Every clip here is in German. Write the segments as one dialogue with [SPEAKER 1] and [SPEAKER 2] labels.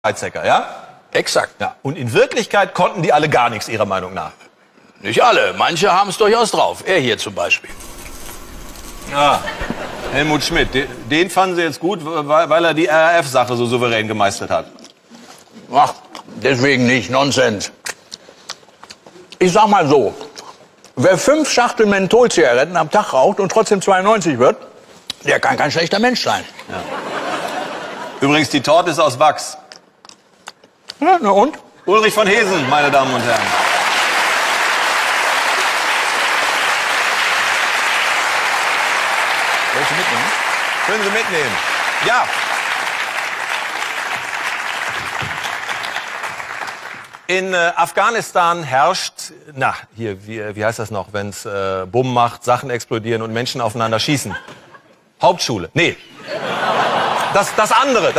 [SPEAKER 1] Weizsäcker, ja?
[SPEAKER 2] Exakt.
[SPEAKER 1] Ja. Und in Wirklichkeit konnten die alle gar nichts, Ihrer Meinung nach?
[SPEAKER 2] Nicht alle. Manche haben es durchaus drauf. Er hier zum Beispiel.
[SPEAKER 1] Ah, Helmut Schmidt. Den fanden Sie jetzt gut, weil er die RAF-Sache so souverän gemeistert hat.
[SPEAKER 2] Ach, deswegen nicht. Nonsens. Ich sag mal so. Wer 5 Schachteln Mentholzigaretten am Tag raucht und trotzdem 92 wird, der kann kein schlechter Mensch sein.
[SPEAKER 1] Ja. Übrigens, die Torte ist aus Wachs.
[SPEAKER 2] Ja, na und?
[SPEAKER 1] Ulrich von Hesen, meine Damen und Herren.
[SPEAKER 2] Willst du mitnehmen?
[SPEAKER 1] Können Sie mitnehmen. Ja. In Afghanistan herrscht, wie heißt das noch, wenn es Bumm macht, Sachen explodieren und Menschen aufeinander schießen? Hauptschule. Nee. Das andere.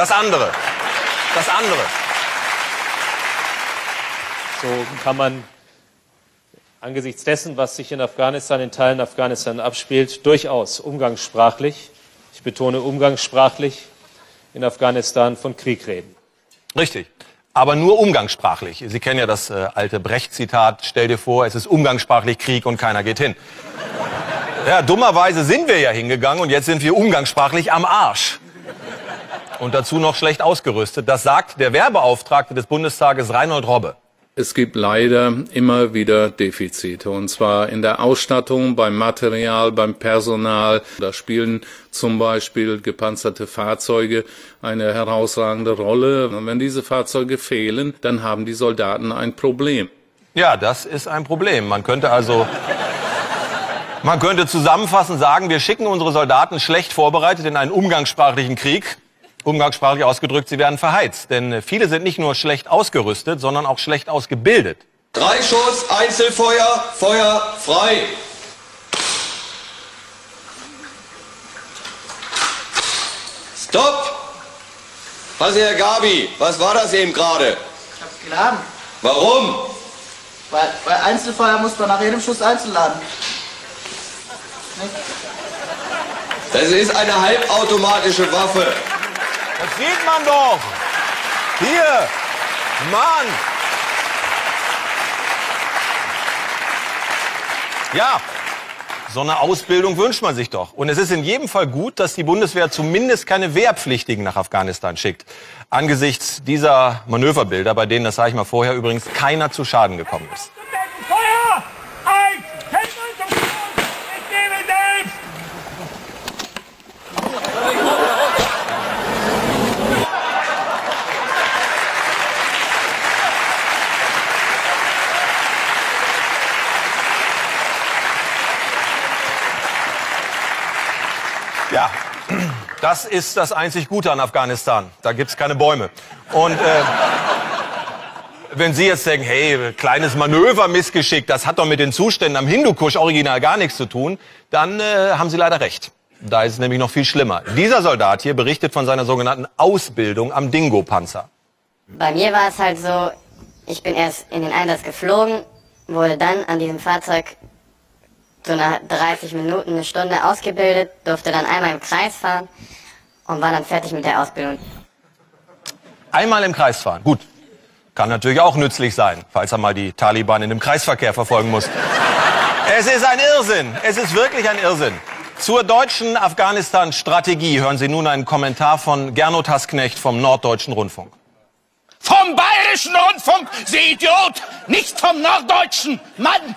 [SPEAKER 3] So kann man angesichts dessen, was sich in Afghanistan, in Teilen Afghanistan abspielt, durchaus umgangssprachlich, ich betone umgangssprachlich, in Afghanistan von Krieg reden.
[SPEAKER 1] Richtig. Aber nur umgangssprachlich. Sie kennen ja das alte Brecht-Zitat, stell dir vor, es ist umgangssprachlich Krieg und keiner geht hin. Ja, dummerweise sind wir ja hingegangen und jetzt sind wir umgangssprachlich am Arsch. Und dazu noch schlecht ausgerüstet. Das sagt der Wehrbeauftragte des Bundestages Reinhold Robbe.
[SPEAKER 4] Es gibt leider immer wieder Defizite, und zwar in der Ausstattung, beim Material, beim Personal. Da spielen zum Beispiel gepanzerte Fahrzeuge eine herausragende Rolle. Und wenn diese Fahrzeuge fehlen, dann haben die Soldaten ein Problem.
[SPEAKER 1] Ja, das ist ein Problem. Man könnte zusammenfassend sagen, wir schicken unsere Soldaten schlecht vorbereitet in einen umgangssprachlichen Krieg. Umgangssprachlich ausgedrückt, sie werden verheizt. Denn viele sind nicht nur schlecht ausgerüstet, sondern auch schlecht ausgebildet.
[SPEAKER 5] 3 Schuss, Einzelfeuer, Feuer frei. Stopp! Herr Gabi, was war das eben gerade?
[SPEAKER 6] Ich hab's geladen.
[SPEAKER 5] Warum?
[SPEAKER 6] Weil Einzelfeuer muss man nach jedem Schuss einzeln laden.
[SPEAKER 5] Das ist eine halbautomatische Waffe.
[SPEAKER 1] Das sieht man doch. Hier, Mann. Ja, so eine Ausbildung wünscht man sich doch. Und es ist in jedem Fall gut, dass die Bundeswehr zumindest keine Wehrpflichtigen nach Afghanistan schickt. Angesichts dieser Manöverbilder, bei denen, das sage ich mal vorher, übrigens keiner zu Schaden gekommen ist.
[SPEAKER 7] Feuer! Eins! Kennt man zum Schluss! Ich nehme selbst!
[SPEAKER 1] Ja, das ist das einzig Gute an Afghanistan. Da gibt's keine Bäume. Und wenn Sie jetzt denken, hey, kleines Manöver-Missgeschick, das hat doch mit den Zuständen am Hindukusch original gar nichts zu tun, dann haben Sie leider recht. Da ist es nämlich noch viel schlimmer. Dieser Soldat hier berichtet von seiner sogenannten Ausbildung am Dingo-Panzer.
[SPEAKER 8] Bei mir war es halt so, ich bin erst in den Einsatz geflogen, wurde dann an diesem Fahrzeug so nach 30 Minuten, eine Stunde ausgebildet, durfte dann einmal im Kreis fahren und war dann fertig mit der Ausbildung.
[SPEAKER 1] Einmal im Kreis fahren, gut. Kann natürlich auch nützlich sein, falls er mal die Taliban in dem Kreisverkehr verfolgen muss. Es ist ein Irrsinn, es ist wirklich ein Irrsinn. Zur deutschen Afghanistan-Strategie hören Sie nun einen Kommentar von Gernot Hassknecht vom Norddeutschen Rundfunk.
[SPEAKER 7] Vom Bayerischen Rundfunk, Sie Idiot! Nicht vom Norddeutschen! Mann!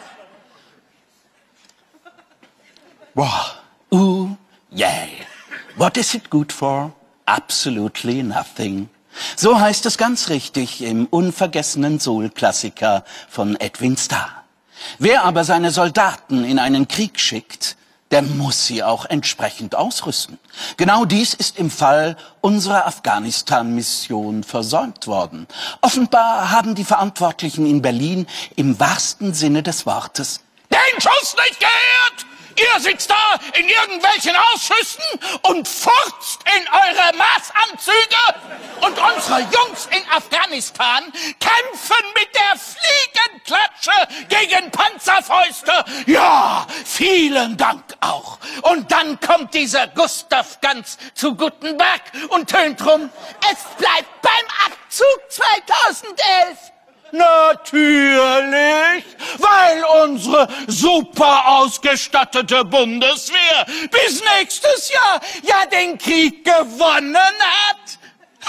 [SPEAKER 9] Yeah. What is it good for? Absolutely nothing. So heißt es ganz richtig im unvergessenen Soul-Klassiker von Edwin Starr. Wer aber seine Soldaten in einen Krieg schickt, der muss sie auch entsprechend ausrüsten. Genau dies ist im Fall unserer Afghanistan-Mission versäumt worden. Offenbar haben die Verantwortlichen in Berlin im wahrsten Sinne des Wortes
[SPEAKER 7] Den Schuss nicht gehört! Ihr sitzt da in irgendwelchen Ausschüssen und furzt in eure Maßanzüge. Und unsere Jungs in Afghanistan kämpfen mit der Fliegenklatsche gegen Panzerfäuste. Ja, vielen Dank auch. Und dann kommt dieser Gustav Ganz zu Gutenberg und tönt rum, es bleibt beim Abzug 2011. Natürlich, weil unsere super ausgestattete Bundeswehr bis nächstes Jahr ja den Krieg gewonnen hat.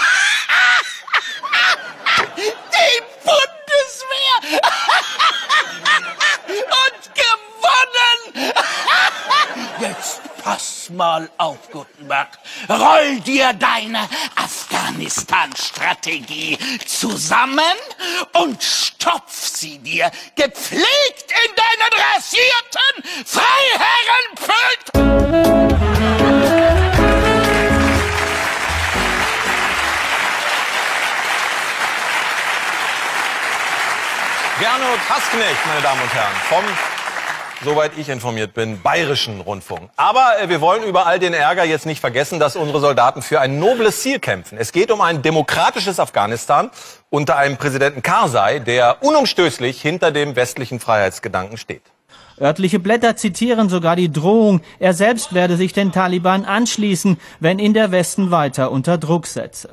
[SPEAKER 7] Die Bundeswehr und gewonnen. Jetzt pass mal auf, Gutenberg. Roll dir deine Afghanistan-Strategie zusammen und stopf sie dir gepflegt in deinen rasierten Freiherrenpult.
[SPEAKER 1] Gernot Hassknecht, meine Damen und Herren, vom, soweit ich informiert bin, Bayerischen Rundfunk. Aber wir wollen über all den Ärger jetzt nicht vergessen, dass unsere Soldaten für ein nobles Ziel kämpfen. Es geht um ein demokratisches Afghanistan unter einem Präsidenten Karzai, der unumstößlich hinter dem westlichen Freiheitsgedanken steht.
[SPEAKER 10] Örtliche Blätter zitieren sogar die Drohung, er selbst werde sich den Taliban anschließen, wenn ihn der Westen weiter unter Druck setze.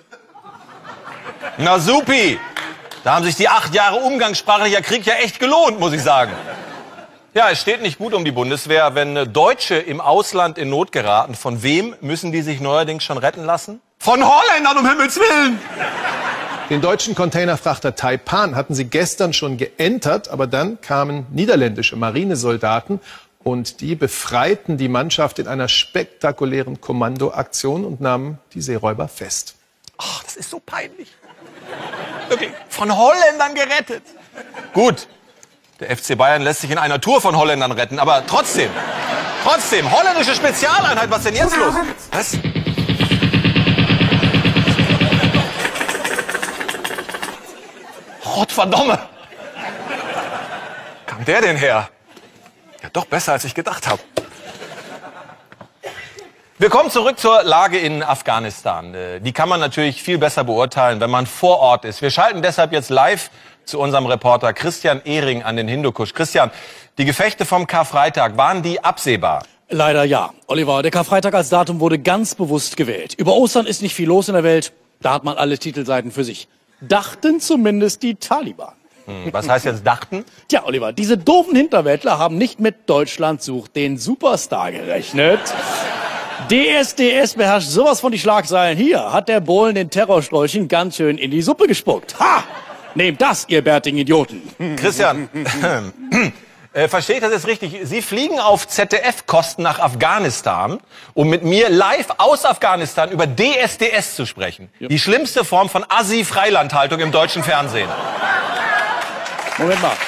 [SPEAKER 1] Na supi! Da haben sich die 8 Jahre umgangssprachlicher Krieg ja echt gelohnt, muss ich sagen. Ja, es steht nicht gut um die Bundeswehr. Wenn Deutsche im Ausland in Not geraten, von wem müssen die sich neuerdings schon retten lassen? Von Holländern, um Himmels Willen!
[SPEAKER 11] Den deutschen Containerfrachter Taipan hatten sie gestern schon geentert, aber dann kamen niederländische Marinesoldaten und die befreiten die Mannschaft in einer spektakulären Kommandoaktion und nahmen die Seeräuber fest.
[SPEAKER 1] Ach, das ist so peinlich. Wirklich, von Holländern gerettet. Gut, der FC Bayern lässt sich in einer Tour von Holländern retten, aber trotzdem, holländische Spezialeinheit, was denn jetzt los? Was? Gottverdammt! Kam der denn her? Ja, doch besser, als ich gedacht habe. Wir kommen zurück zur Lage in Afghanistan. Die kann man natürlich viel besser beurteilen, wenn man vor Ort ist. Wir schalten deshalb jetzt live zu unserem Reporter Christian Ehring an den Hindukusch. Christian, die Gefechte vom Karfreitag, waren die absehbar?
[SPEAKER 12] Leider ja. Oliver, der Karfreitag als Datum wurde ganz bewusst gewählt. Über Ostern ist nicht viel los in der Welt. Da hat man alle Titelseiten für sich. Dachten zumindest die Taliban.
[SPEAKER 1] Was heißt jetzt dachten?
[SPEAKER 12] Tja, Oliver, diese doofen Hinterwäldler haben nicht mit Deutschland sucht den Superstar gerechnet. DSDS beherrscht sowas von die Schlagzeilen. Hier hat der Bohlen den Terrorstrolchen ganz schön in die Suppe gespuckt. Ha! Nehmt das, ihr bärtigen Idioten.
[SPEAKER 1] Christian, verstehe ich das jetzt richtig? Sie fliegen auf ZDF-Kosten nach Afghanistan, um mit mir live aus Afghanistan über DSDS zu sprechen. Ja. Die schlimmste Form von Assi-Freilandhaltung im deutschen Fernsehen.
[SPEAKER 12] Moment mal.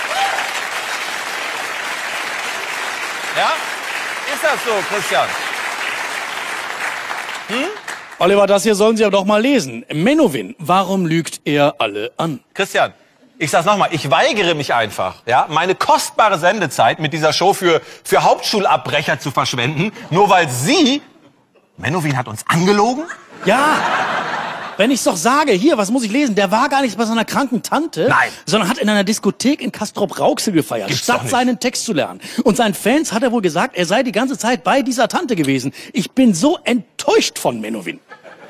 [SPEAKER 1] Ja? Ist das so, Christian?
[SPEAKER 12] Oliver, das hier sollen Sie aber doch mal lesen. Menowin, warum lügt er alle an?
[SPEAKER 1] Christian, ich sag's nochmal, ich weigere mich einfach, ja, meine kostbare Sendezeit mit dieser Show für Hauptschulabbrecher zu verschwenden, nur weil Sie, Menowin hat uns angelogen?
[SPEAKER 12] Ja, wenn ich's doch sage, hier, was muss ich lesen? Der war gar nicht bei seiner kranken Tante,
[SPEAKER 1] nein,
[SPEAKER 12] sondern hat in einer Diskothek in Castrop-Rauxel gefeiert,
[SPEAKER 1] gibt's
[SPEAKER 12] statt seinen Text zu lernen. Und seinen Fans hat er wohl gesagt, er sei die ganze Zeit bei dieser Tante gewesen. Ich bin so enttäuscht von Menowin.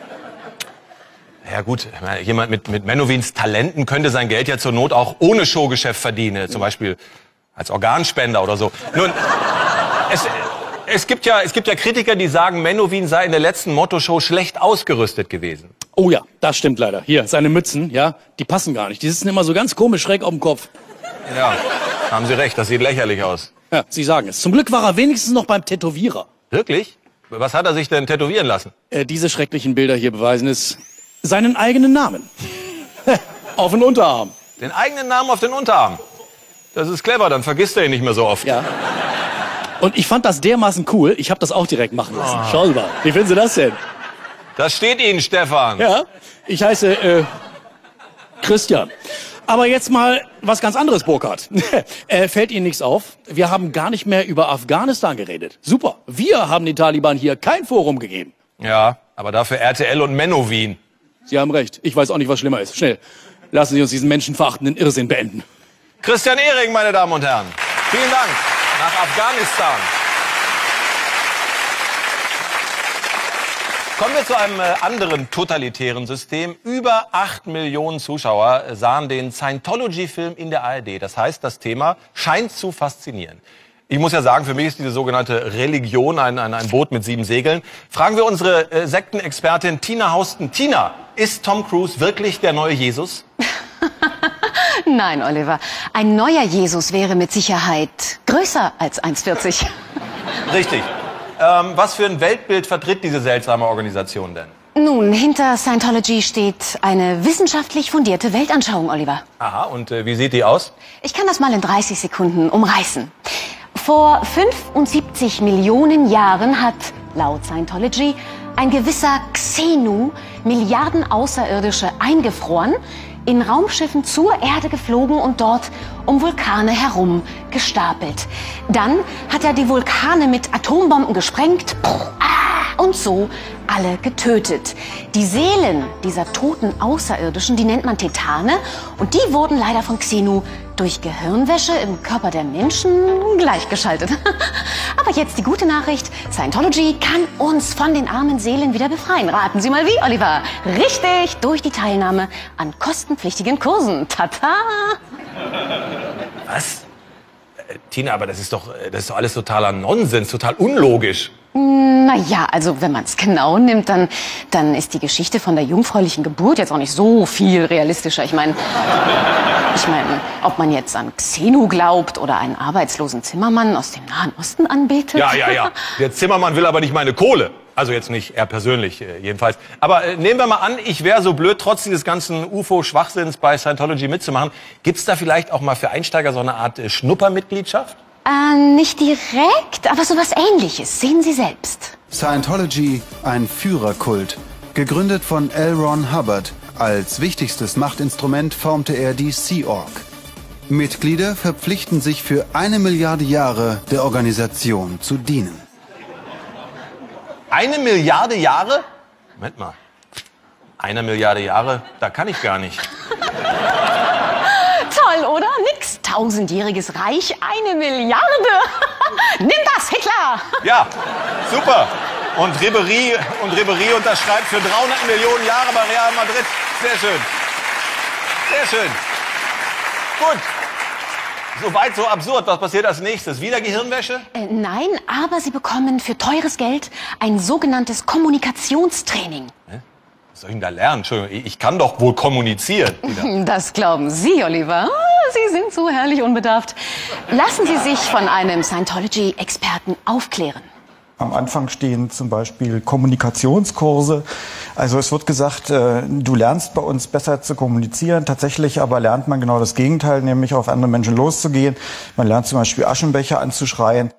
[SPEAKER 1] Ja gut, jemand mit Menowins Talenten könnte sein Geld ja zur Not auch ohne Showgeschäft verdienen, zum Beispiel als Organspender oder so. Nun, es gibt ja Kritiker, die sagen, Menowin sei in der letzten Motto-Show schlecht ausgerüstet gewesen.
[SPEAKER 12] Oh ja, das stimmt leider. Hier, seine Mützen, ja, die passen gar nicht. Die sitzen immer so ganz komisch schräg auf dem Kopf.
[SPEAKER 1] Ja, haben Sie recht, das sieht lächerlich aus.
[SPEAKER 12] Ja, Sie sagen es. Zum Glück war er wenigstens noch beim Tätowierer.
[SPEAKER 1] Wirklich? Was hat er sich denn tätowieren lassen?
[SPEAKER 12] Diese schrecklichen Bilder hier beweisen es. Seinen eigenen Namen. Auf den Unterarm.
[SPEAKER 1] Den eigenen Namen auf den Unterarm? Das ist clever, dann vergisst er ihn nicht mehr so oft.
[SPEAKER 12] Ja. Und ich fand das dermaßen cool, ich habe das auch direkt machen lassen. Oh. Schau mal, wie finden Sie das denn?
[SPEAKER 1] Das steht Ihnen, Stefan.
[SPEAKER 12] Ja, ich heiße Christian. Aber jetzt mal was ganz anderes, Burkhard. Fällt Ihnen nichts auf? Wir haben gar nicht mehr über Afghanistan geredet. Super. Wir haben den Taliban hier kein Forum gegeben.
[SPEAKER 1] Ja, aber dafür RTL und Menowin.
[SPEAKER 12] Sie haben recht. Ich weiß auch nicht, was schlimmer ist. Schnell. Lassen Sie uns diesen menschenverachtenden Irrsinn beenden.
[SPEAKER 1] Christian Ehring, meine Damen und Herren. Vielen Dank. Nach Afghanistan. Kommen wir zu einem anderen totalitären System. Über 8 Millionen Zuschauer sahen den Scientology-Film in der ARD. Das heißt, das Thema scheint zu faszinieren. Ich muss ja sagen, für mich ist diese sogenannte Religion ein Boot mit 7 Segeln. Fragen wir unsere Sektenexpertin Tina Hausten. Tina, ist Tom Cruise wirklich der neue Jesus?
[SPEAKER 13] Nein, Oliver. Ein neuer Jesus wäre mit Sicherheit größer als 1,40.
[SPEAKER 1] Richtig. Was für ein Weltbild vertritt diese seltsame Organisation denn?
[SPEAKER 13] Nun, hinter Scientology steht eine wissenschaftlich fundierte Weltanschauung, Oliver.
[SPEAKER 1] Aha, und wie sieht die aus?
[SPEAKER 13] Ich kann das mal in 30 Sekunden umreißen. Vor 75 Millionen Jahren hat, laut Scientology, ein gewisser Xenu Milliarden Außerirdische eingefroren, in Raumschiffen zur Erde geflogen und dort um Vulkane herum gestapelt. Dann hat er die Vulkane mit Atombomben gesprengt und so alle getötet. Die Seelen dieser toten Außerirdischen, die nennt man Titane, und die wurden leider von Xenu durch Gehirnwäsche im Körper der Menschen gleichgeschaltet. Aber jetzt die gute Nachricht, Scientology kann uns von den armen Seelen wieder befreien. Raten Sie mal wie, Oliver? Richtig, durch die Teilnahme an kostenpflichtigen Kursen. Tata!
[SPEAKER 1] Was? Tina, aber das ist doch alles totaler Nonsens, total unlogisch.
[SPEAKER 13] Naja, also wenn man es genau nimmt, dann ist die Geschichte von der jungfräulichen Geburt jetzt auch nicht so viel realistischer. Ich meine, ob man jetzt an Xenu glaubt oder einen arbeitslosen Zimmermann aus dem Nahen Osten anbetet.
[SPEAKER 1] Ja. Der Zimmermann will aber nicht meine Kohle. Also jetzt nicht er persönlich jedenfalls. Aber nehmen wir mal an, ich wäre so blöd, trotz dieses ganzen UFO-Schwachsinns bei Scientology mitzumachen. Gibt's da vielleicht auch mal für Einsteiger so eine Art Schnuppermitgliedschaft?
[SPEAKER 13] Nicht direkt, aber sowas Ähnliches. Sehen Sie selbst.
[SPEAKER 14] Scientology, ein Führerkult. Gegründet von L. Ron Hubbard. Als wichtigstes Machtinstrument formte er die Sea Org. Mitglieder verpflichten sich für 1 Milliarde Jahre der Organisation zu dienen.
[SPEAKER 1] 1 Milliarde Jahre? Moment mal. 1 Milliarde Jahre? Da kann ich gar nicht.
[SPEAKER 13] Toll, oder? Nix. 1000-jähriges Reich, 1 Milliarde. Nimm das, Hitler!
[SPEAKER 1] Ja, super. Und Ribéry unterschreibt für 300 Millionen Jahre bei Real Madrid. Sehr schön. Sehr schön. Gut. Soweit so absurd. Was passiert als nächstes? Wieder Gehirnwäsche?
[SPEAKER 13] Nein, aber Sie bekommen für teures Geld ein sogenanntes Kommunikationstraining.
[SPEAKER 1] Was soll ich denn da lernen? Entschuldigung, ich kann doch wohl kommunizieren.
[SPEAKER 13] Das glauben Sie, Oliver. Sie sind so herrlich unbedarft. Lassen Sie sich von einem Scientology-Experten aufklären.
[SPEAKER 15] Am Anfang stehen zum Beispiel Kommunikationskurse. Also es wird gesagt, du lernst bei uns besser zu kommunizieren. Tatsächlich aber lernt man genau das Gegenteil, nämlich auf andere Menschen loszugehen. Man lernt zum Beispiel Aschenbecher anzuschreien.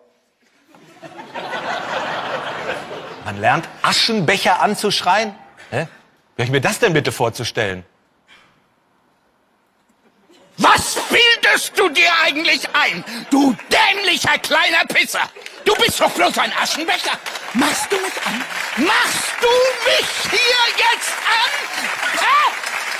[SPEAKER 1] Man lernt Aschenbecher anzuschreien? Hä? Wie habe ich mir das denn bitte vorzustellen?
[SPEAKER 7] Was bildest du dir eigentlich ein, du dämlicher kleiner Pisser? Du bist doch bloß ein Aschenbecher. Machst du mich an? Machst du mich hier jetzt an? Hä?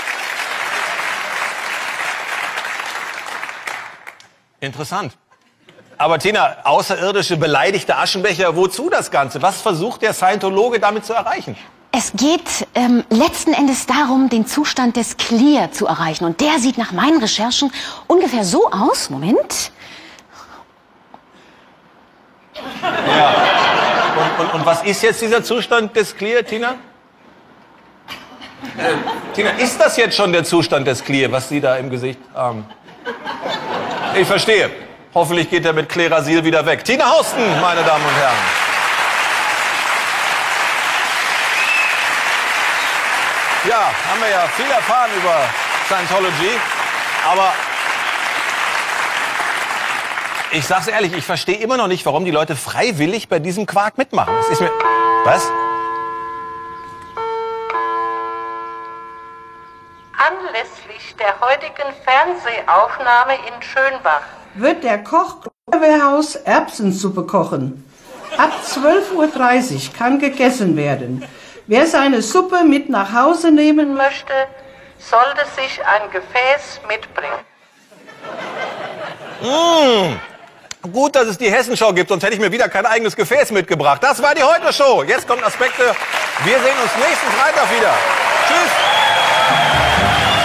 [SPEAKER 1] Interessant. Aber Tina, außerirdische beleidigte Aschenbecher, wozu das Ganze? Was versucht der Scientologe damit zu erreichen?
[SPEAKER 13] Es geht letzten Endes darum, den Zustand des Clear zu erreichen. Und der sieht nach meinen Recherchen ungefähr so aus. Moment.
[SPEAKER 1] Ja. Und was ist jetzt dieser Zustand des Clear, Tina? Tina, ist das jetzt schon der Zustand des Clear, was Sie da im Gesicht haben? Ich verstehe. Hoffentlich geht er mit Klerasil wieder weg. Tina Hausten, meine Damen und Herren. Ja, haben wir ja viel erfahren über Scientology, aber ich sag's ehrlich, ich verstehe immer noch nicht, warum die Leute freiwillig bei diesem Quark mitmachen. Das ist mir... Was?
[SPEAKER 16] Anlässlich der heutigen Fernsehaufnahme in Schönbach
[SPEAKER 17] wird der Koch im Feuerwehrhaus Erbsensuppe kochen. Ab 12:30 Uhr kann gegessen werden. Wer seine Suppe mit nach Hause nehmen möchte, sollte sich ein Gefäß mitbringen.
[SPEAKER 1] Gut, dass es die Hessenschau gibt, sonst hätte ich mir wieder kein eigenes Gefäß mitgebracht. Das war die Heute-Show. Jetzt kommt Aspekte. Wir sehen uns nächsten Freitag wieder. Tschüss.